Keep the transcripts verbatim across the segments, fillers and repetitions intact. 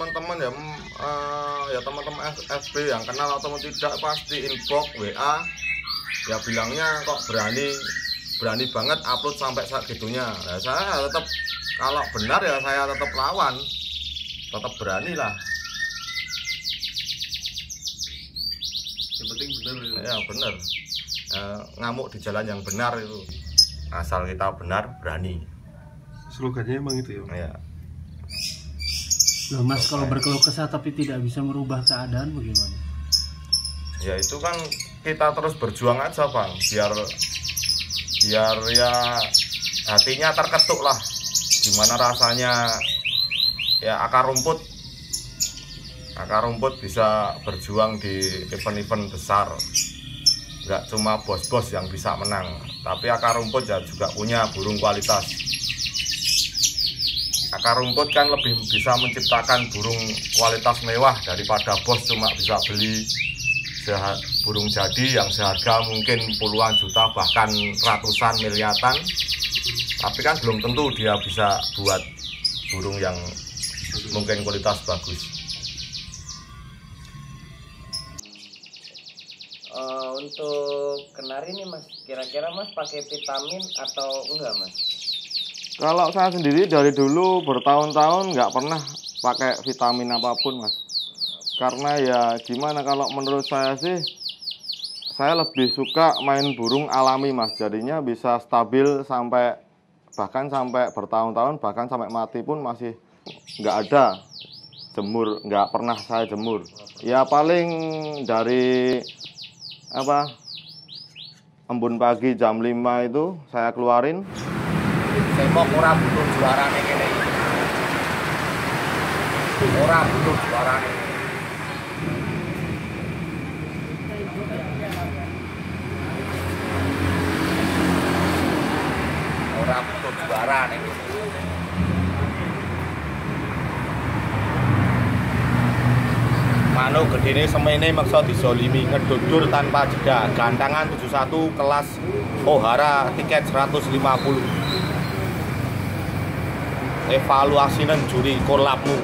teman-teman ya uh, ya teman-teman F B yang kenal atau tidak pasti inbox W A ya bilangnya kok berani berani banget upload sampai segitunya. Nah, saya tetap kalau benar ya saya tetap lawan, tetap berani lah. Yang penting benar ya. Ya benar. Uh, ngamuk di jalan yang benar itu. Asal kita benar berani. Slogannya emang itu ya. Ya. Loh Mas, kalau berkeluh kesah tapi tidak bisa merubah keadaan bagaimana? Ya itu kan kita terus berjuang aja Bang, biar biar ya hatinya terketuk lah, gimana rasanya ya akar rumput akar rumput bisa berjuang di event-event besar, nggak cuma bos-bos yang bisa menang, tapi akar rumput ya juga punya burung kualitas. Akar rumput kan lebih bisa menciptakan burung kualitas mewah daripada bos cuma bisa beli burung jadi yang seharga mungkin puluhan juta bahkan ratusan miliaran, tapi kan belum tentu dia bisa buat burung yang mungkin kualitas bagus. Uh, untuk kenari nih Mas, kira-kira Mas pakai vitamin atau enggak Mas? Kalau saya sendiri dari dulu bertahun-tahun nggak pernah pakai vitamin apapun Mas. Karena ya gimana, kalau menurut saya sih saya lebih suka main burung alami Mas. Jadinya bisa stabil sampai bahkan sampai bertahun-tahun, bahkan sampai mati pun masih nggak ada jemur, nggak pernah saya jemur. Ya paling dari apa embun pagi jam lima itu saya keluarin. Semok ora butuh juarane kene iki. Ora butuh juarane. Ora butuh juarane. Manuk gedene semene maksa dizolimi, ngedudur tanpa jeda. Gantangan tujuh puluh satu kelas Ohara, tiket seratus lima puluh. Evaluasinan juri kolabmu.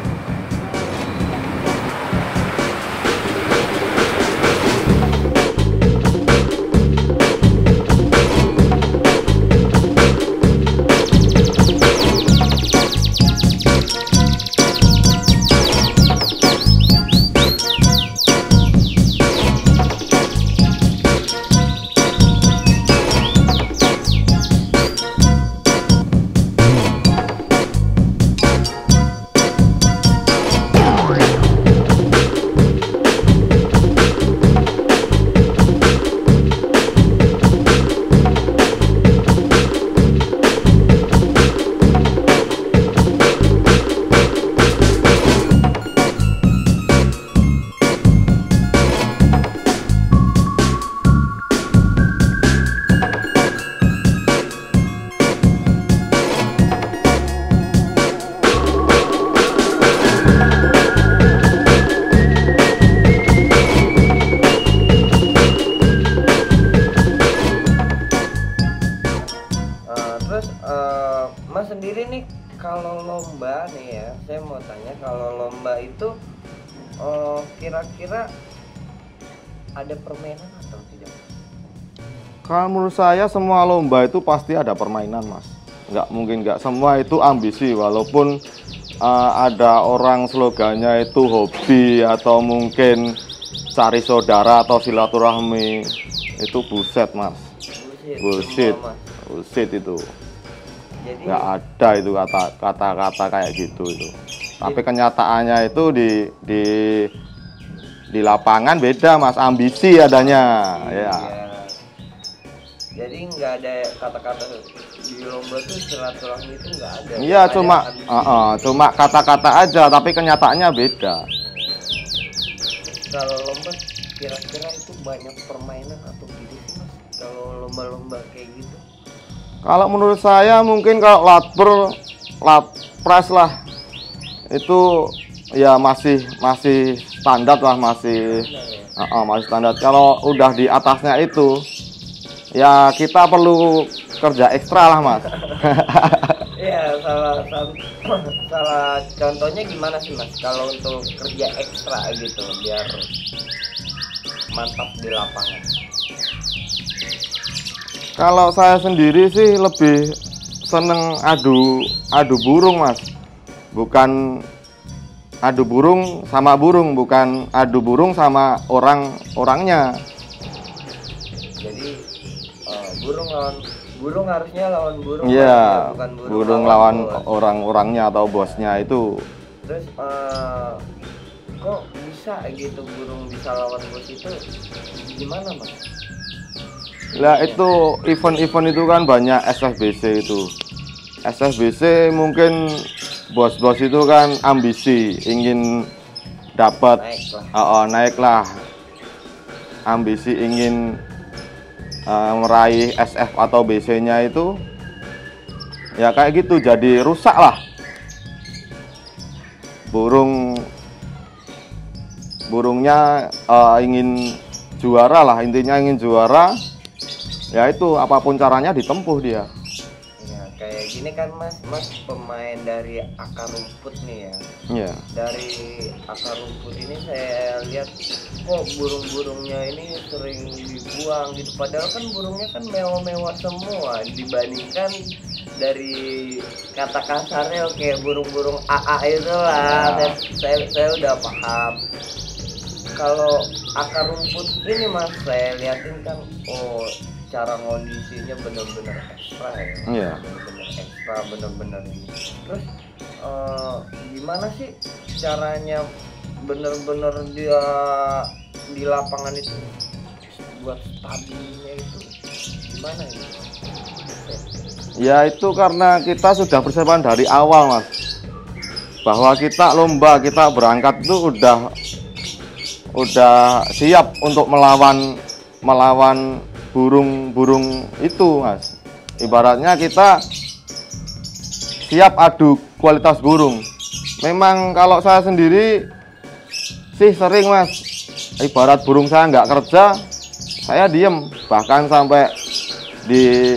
Sendiri nih kalau lomba nih ya, saya mau tanya, kalau lomba itu kira-kira uh, ada permainan atau tidak? Kalau menurut saya semua lomba itu pasti ada permainan Mas. Nggak mungkin nggak semua itu ambisi, walaupun uh, ada orang slogannya itu hobi atau mungkin cari saudara atau silaturahmi, itu buset Mas. Bullshit, bullshit itu. Jadi nggak ada itu kata kata-kata kayak gitu itu. Tapi kenyataannya itu di di di lapangan beda Mas, ambisi adanya. Iya. Ya. Jadi nggak ada kata-kata di lomba tuh silaturahmi itu nggak ada. Iya, cuma uh -uh, cuma kata-kata aja, tapi kenyataannya beda. Kalau lomba kira-kira itu banyak permainan atau gitu sih Mas? Kalau lomba-lomba kayak gitu? Kalau menurut saya mungkin kalau latber, lapres lah itu ya masih masih standar lah, masih uh, uh, masih standar. Kalau udah di atasnya itu ya kita perlu kerja ekstra lah Mas. Iya, salah, salah salah contohnya gimana sih Mas kalau untuk kerja ekstra gitu biar mantap di lapangan? Kalau saya sendiri sih lebih seneng adu adu burung Mas, bukan adu burung sama burung, bukan adu burung sama orang orangnya. Jadi uh, burung lawan burung harusnya lawan burung, Iya, bukan burung, burung lawan bos. orang-orangnya atau bosnya itu. Terus uh, kok bisa gitu burung bisa lawan bos itu gimana Mas? Lah itu event-event itu kan banyak S F B C itu. S F B C mungkin bos-bos itu kan ambisi ingin dapat Naik lah. uh, uh, naiklah, ambisi ingin uh, meraih S F atau B C-nya itu ya kayak gitu, jadi rusak lah burung burungnya uh, ingin juara lah, intinya ingin juara ya itu apapun caranya ditempuh dia. Ya, kayak gini kan Mas, Mas pemain dari akar rumput nih ya. Ya. Dari akar rumput ini saya lihat kok burung-burungnya ini sering dibuang gitu. Padahal kan burungnya kan mewah-mewah semua dibandingkan dari kata kasarnya oke burung-burung A A itu lah. Ya. Saya, saya saya udah paham. Kalau akar rumput ini Mas saya liatin kan oh cara kondisinya bener-bener ekstra ya, Iya. bener-bener ekstra, bener-bener ini. Terus eh, gimana sih caranya bener-bener dia di lapangan itu buat stabilnya itu gimana ini? Ya itu karena kita sudah persiapan dari awal Mas, bahwa kita lomba, kita berangkat itu udah udah siap untuk melawan melawan burung-burung itu Mas. Ibaratnya kita siap adu kualitas burung. Memang kalau saya sendiri sih sering Mas, ibarat burung saya nggak kerja, saya diem, bahkan sampai di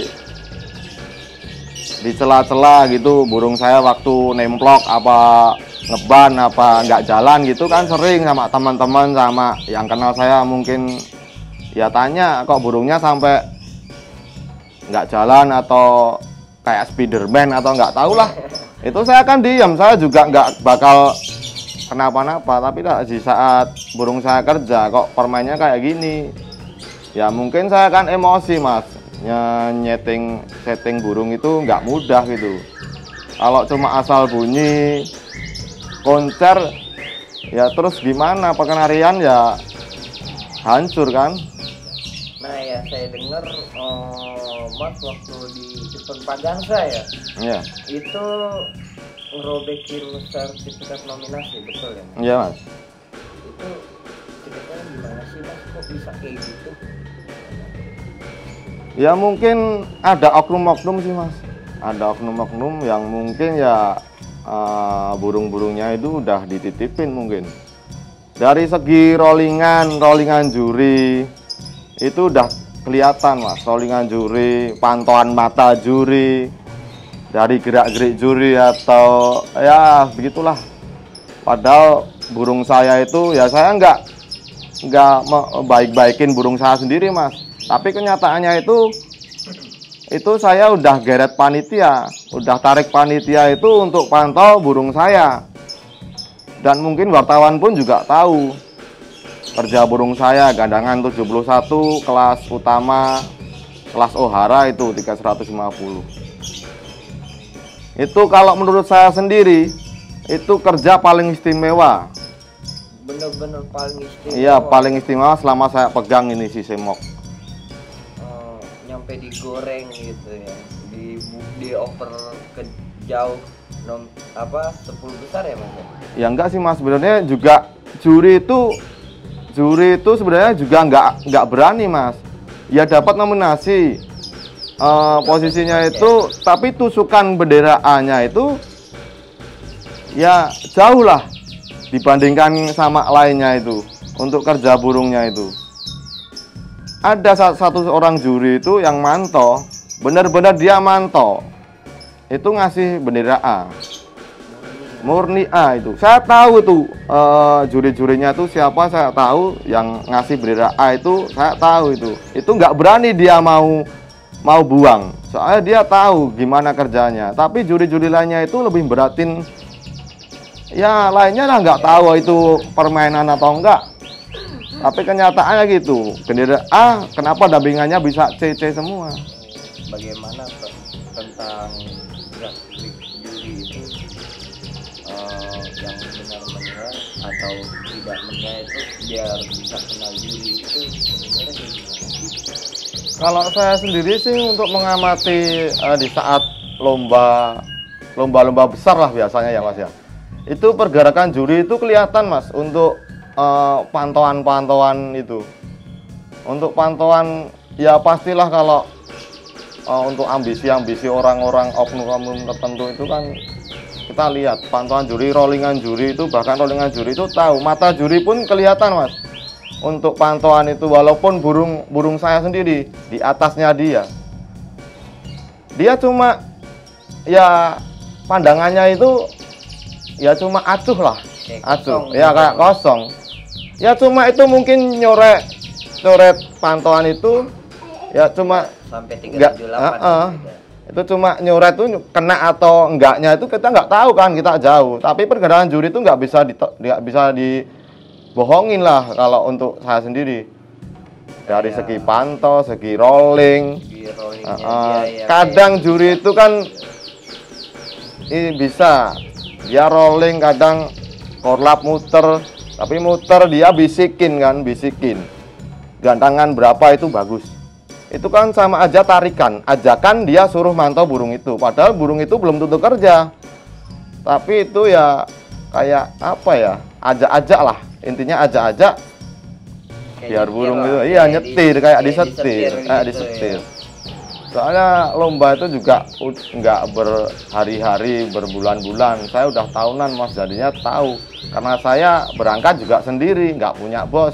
di cela-cela gitu burung saya waktu nemplok apa ngeban apa nggak jalan gitu kan sering sama teman-teman sama yang kenal saya mungkin ya tanya kok burungnya sampai nggak jalan atau kayak Spiderman atau nggak tahu lah. Itu saya kan diam, saya juga nggak bakal kenapa-napa. Tapi di saat burung saya kerja kok permainnya kayak gini, ya mungkin saya kan emosi Mas. Nyeting setting burung itu nggak mudah gitu. Kalau cuma asal bunyi konser ya terus gimana pengenarian ya hancur kan. Nah ya saya dengar oh, Mas waktu di event Pagansa ya, Iya. itu ngerobekin sertifikat nominasi betul ya Mas? Iya Mas. Itu ceritanya gimana sih Mas kok bisa kayak gitu? Ya mungkin ada oknum-oknum sih Mas. Ada oknum-oknum yang mungkin ya uh, burung-burungnya itu udah dititipin mungkin. Dari segi rollingan, rollingan juri itu udah kelihatan Mas, rollingan juri, pantauan mata juri, dari gerak-gerik juri atau ya begitulah. Padahal burung saya itu ya saya nggak nggak baik-baikin burung saya sendiri Mas, tapi kenyataannya itu itu saya udah geret panitia, udah tarik panitia itu untuk pantau burung saya, dan mungkin wartawan pun juga tahu kerja burung saya gandangan tujuh puluh satu kelas utama kelas Ohara itu tiga seratus lima puluh. Itu kalau menurut saya sendiri itu kerja paling istimewa. Bener-bener paling istimewa. Iya paling istimewa selama saya pegang ini si semok. Oh, nyampe digoreng gitu ya, di di over ke jauh nom, apa sepuluh besar ya Mas? Ya enggak sih Mas, sebenarnya juga juri itu juri itu sebenarnya juga enggak enggak berani Mas. Ya dapat nominasi uh, posisinya itu, tapi tusukan bendera A-nya itu ya jauh lah dibandingkan sama lainnya itu untuk kerja burungnya itu. Ada satu orang juri itu yang mantau, benar-benar dia mantau. itu ngasih bendera A. Murni A itu. Saya tahu tuh uh, juri-jurinya tuh siapa, saya tahu yang ngasih bendera A itu, saya tahu itu. Itu nggak berani dia mau mau buang. Soalnya dia tahu gimana kerjanya. Tapi juri-juri lainnya itu lebih beratin, ya lainnya lah nggak tahu itu permainan atau enggak. Tapi kenyataannya gitu. Bendera A, kenapa dampingannya bisa C C semua? Bagaimana tentang grafik juri itu uh, yang benar-benar atau tidak benar itu biar bisa kenal juri itu sebenarnya gimana? Kalau saya sendiri sih untuk mengamati uh, di saat lomba lomba-lomba besar lah biasanya ya Mas ya. Itu pergerakan juri itu kelihatan Mas untuk uh, pantauan-pantauan itu. Untuk pantauan ya pastilah kalau Uh, untuk ambisi-ambisi orang-orang oknum-oknum tertentu itu kan kita lihat pantauan juri, rollingan juri itu, bahkan rollingan juri itu tahu, mata juri pun kelihatan Mas untuk pantauan itu. Walaupun burung burung saya sendiri di atasnya dia dia cuma ya pandangannya itu ya cuma acuh lah, kayak acuh kosong, ya gitu. Kayak kosong ya, cuma itu mungkin nyorek coret pantauan itu ya cuma sampai tiga enggak, tujuh delapan uh, uh, itu cuma nyoret tuh kena atau enggaknya itu kita nggak tahu kan, kita jauh. Tapi pergerakan juri itu nggak bisa di nggak bisa dibohongin lah kalau untuk saya sendiri dari ya. Segi pantau, segi rolling, Di rollingnya uh, uh, dia, ya, kadang kayak juri bisa. itu kan ini bisa dia rolling, kadang korlap muter, tapi muter dia bisikin kan, bisikin gantangan berapa itu bagus. Itu kan sama aja tarikan, ajakan dia suruh mantau burung itu. Padahal burung itu belum tentu kerja. Tapi itu ya kayak apa ya, ajak-ajak lah. Intinya ajak-ajak biar burung itu, iya nyetir, kayak disetir, kayak disetir. Soalnya lomba itu juga nggak berhari-hari, berbulan-bulan. Saya udah tahunan Mas, jadinya tahu. Karena saya berangkat juga sendiri, nggak punya bos.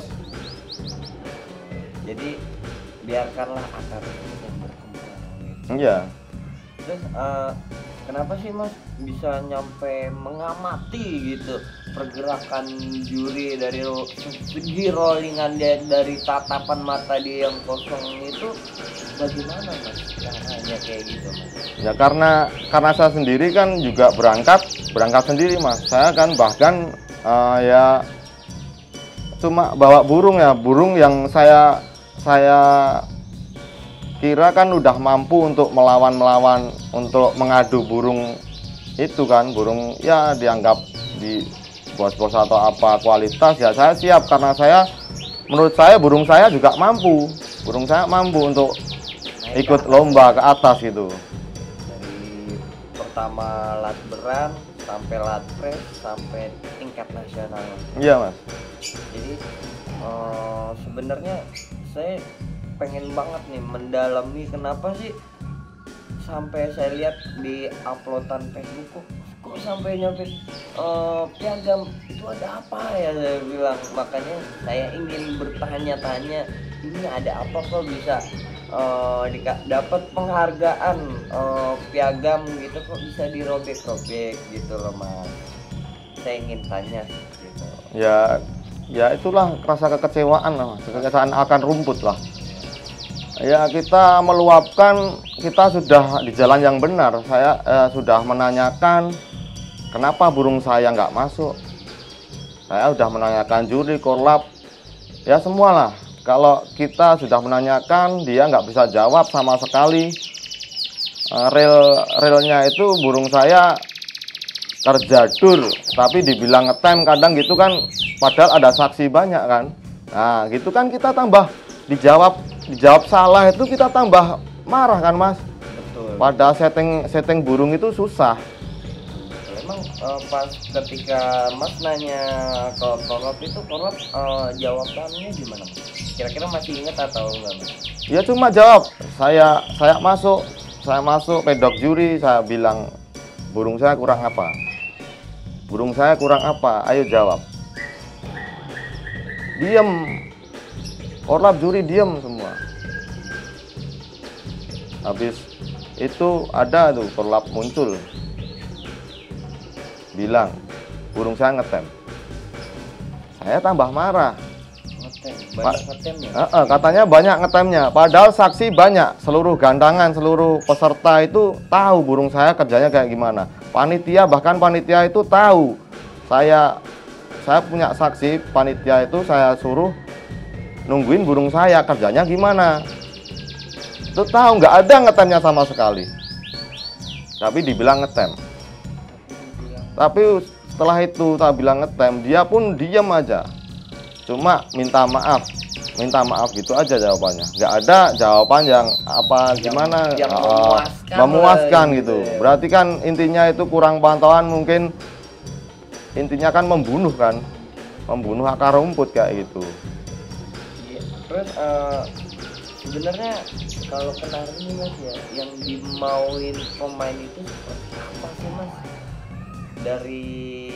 Jadi biarkanlah akar itu yang berkembang gitu. Iya. Terus uh, kenapa sih Mas bisa nyampe mengamati gitu pergerakan juri dari ro- segi rollingan dia, dari tatapan mata dia yang kosong itu bagaimana Mas caranya kayak gitu Mas? Ya karena karena saya sendiri kan juga berangkat berangkat sendiri Mas. Saya kan bahkan uh, ya cuma bawa burung ya, burung yang saya saya kira kan udah mampu untuk melawan-melawan, untuk mengadu burung itu kan, burung ya dianggap di bos-bos atau apa kualitas ya saya siap, karena saya menurut saya burung saya juga mampu, burung saya mampu untuk Naik ikut ke lomba ke atas gitu. dari pertama lat beran sampai lat press sampai tingkat nasional. Iya Mas. Jadi eh, sebenarnya saya pengen banget nih mendalami kenapa sih sampai saya lihat di uploadan Facebook kok, kok sampai nyampe eh, piagam itu ada apa ya, saya bilang. Makanya saya ingin bertanya-tanya ini ada apa kok bisa uh, dapat penghargaan uh, piagam gitu, kok bisa dirobek-robek gitu loh Mas. Saya ingin tanya gitu. Ya ya itulah rasa kekecewaan lah Mas, kekecewaan akan rumput lah. Ya kita meluapkan, kita sudah di jalan yang benar. Saya eh, sudah menanyakan kenapa burung saya nggak masuk. Saya sudah menanyakan juri, korlap, ya semualah. Kalau kita sudah menanyakan, dia nggak bisa jawab sama sekali. Eh, rel relnya itu burung saya terjadur, tapi dibilang ngetem kadang gitu kan. Padahal ada saksi banyak kan. Nah gitu kan kita tambah dijawab dijawab salah, itu kita tambah marah kan Mas. Betul. Padahal setting setting burung itu susah. Emang uh, pas ketika Mas nanya ke korlap itu, korlap uh, jawabannya gimana Mas? Kira-kira masih ingat atau enggak Mas? Ya cuma jawab, saya saya masuk, saya masuk pedok juri, saya bilang burung saya kurang apa? Burung saya kurang apa? Ayo jawab. Diem. Korlap juri diem semua. Habis itu ada tuh korlap muncul, bilang burung saya ngetem. Saya tambah marah. Ngetem, banyak ngetemnya. Eh, eh, katanya banyak ngetemnya, padahal saksi banyak, seluruh gandangan, seluruh peserta itu tahu burung saya kerjanya kayak gimana. Panitia, bahkan panitia itu tahu. Saya saya punya saksi, panitia itu saya suruh nungguin burung saya kerjanya gimana. Itu tahu, nggak ada ngetemnya sama sekali. Tapi dibilang ngetem. Tapi setelah itu tak bilang ngetem, dia pun diam aja. Cuma minta maaf, minta maaf gitu aja jawabannya. Nggak ada jawaban yang apa gimana yang uh, memuaskan, memuaskan lah, gitu. gitu ya. Berarti kan intinya itu kurang pantauan, mungkin intinya kan membunuh kan, membunuh akar rumput kayak gitu. Iya. Terus uh, sebenarnya kalau kenari ini mas ya, yang dimauin pemain itu seperti apa sih mas? Dari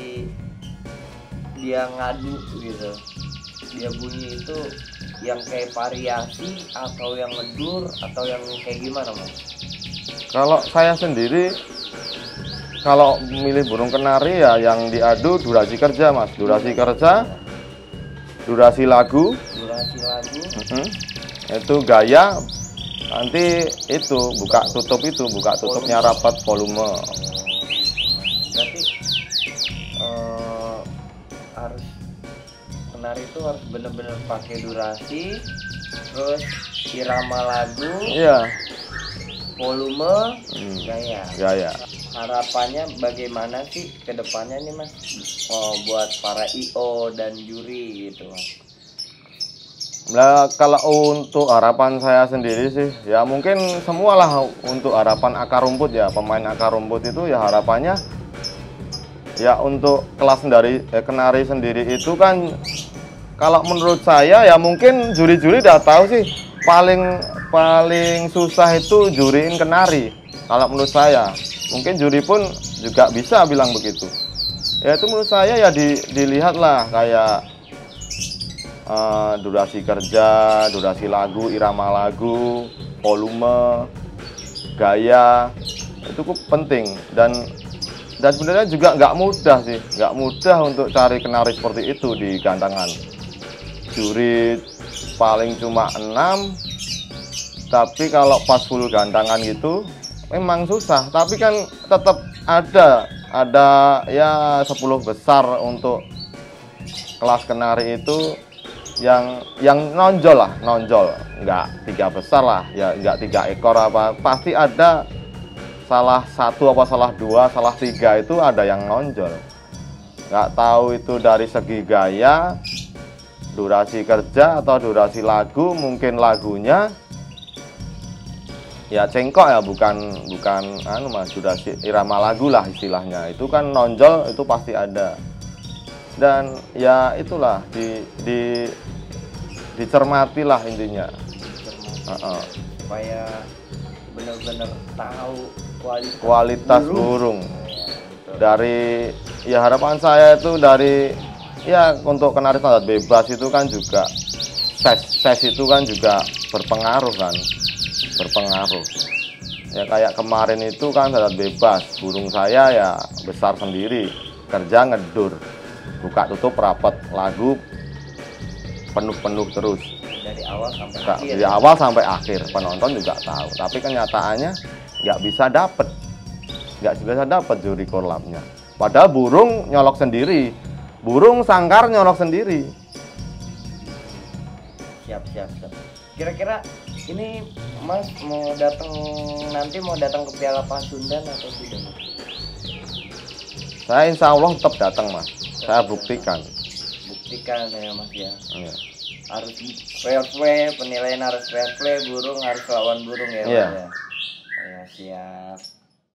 dia ngadu gitu, dia bunyi itu yang kayak variasi atau yang ngedur atau yang kayak gimana mas? Kalau saya sendiri, kalau memilih burung kenari ya yang diadu durasi kerja mas, durasi kerja, durasi lagu, Durasi lagu. mm-hmm. itu gaya, nanti itu buka tutup itu, buka tutupnya rapat volume. Berarti eh, harus kenari itu harus bener-bener pakai durasi, terus irama lagu, Iya, volume, hmm. gaya. gaya. Harapannya bagaimana sih ke depannya nih mas, oh, buat para I O dan juri gitu mas? Nah, kalau untuk harapan saya sendiri sih, ya mungkin semualah untuk harapan akar rumput ya, pemain akar rumput itu ya harapannya ya untuk kelas dari eh, kenari sendiri itu kan, kalau menurut saya ya mungkin juri-juri udah tahu sih paling paling susah itu juriin kenari. Kalau menurut saya, mungkin juri pun juga bisa bilang begitu. Ya itu menurut saya ya di, dilihatlah kayak uh, durasi kerja, durasi lagu, irama lagu, volume, gaya, itu cukup penting. Dan dan sebenarnya juga nggak mudah sih, nggak mudah untuk cari kenari seperti itu di gandangan. Juri paling cuma enam, tapi kalau pas full gandangan gitu memang susah. Tapi kan tetap ada ada ya sepuluh besar untuk kelas kenari itu yang yang nonjol lah, nonjol, nggak tiga besar lah, ya nggak tiga ekor apa, pasti ada salah satu apa salah dua, salah tiga itu ada yang nonjol. Nggak tahu itu dari segi gaya, durasi kerja atau durasi lagu, mungkin lagunya ya cengkok ya, bukan bukan anu mas, durasi irama lagu lah istilahnya, itu kan nonjol itu pasti ada. Dan ya itulah di di dicermati lah intinya. Cermati. Uh-uh. Supaya benar-benar tahu kualitas, Kualitas burung. burung. Ya, betul. Dari ya harapan saya itu dari ya untuk kenari standar bebas itu kan juga size size itu kan juga berpengaruh kan, berpengaruh. Ya kayak kemarin itu kan standar bebas, burung saya ya besar sendiri, kerja ngedur, buka tutup rapat, lagu penuh-penuh terus Dari awal sampai Nggak, akhir. dari awal sampai akhir, penonton juga tahu. Tapi kenyataannya nggak bisa dapet, nggak bisa dapet juri korlapnya. Padahal burung nyolok sendiri, burung sangkar nyolok sendiri. Siap, siap, siap. Kira-kira ini mas mau datang nanti mau datang ke Piala Pasundan atau tidak mas? Saya insya Allah tetap datang mas, saya buktikan. Buktikan ya mas ya. Iya. Harus fair play, penilaian harus fair play, burung harus lawan burung ya mas Iya. ya. Ya siap.